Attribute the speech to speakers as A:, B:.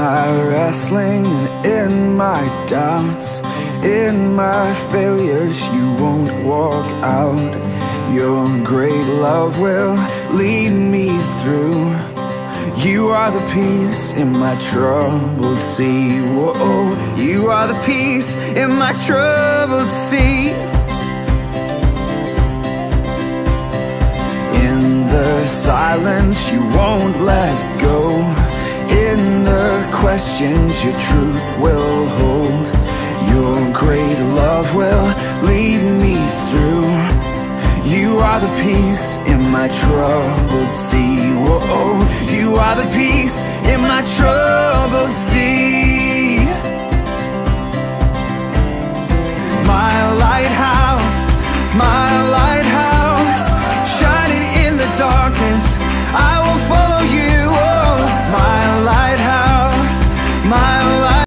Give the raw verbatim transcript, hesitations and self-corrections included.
A: my wrestling and in my doubts, in my failures, you won't walk out. Your great love will lead me through. You are the peace in my troubled sea. Whoa, you are the peace in my troubled sea. In the silence, you won't let go. In the questions, your truth will hold. Your great love will lead me through. You are the peace in my troubled sea. Whoa, you are the peace in my troubled sea. My lighthouse, my lighthouse, shining in the darkness, I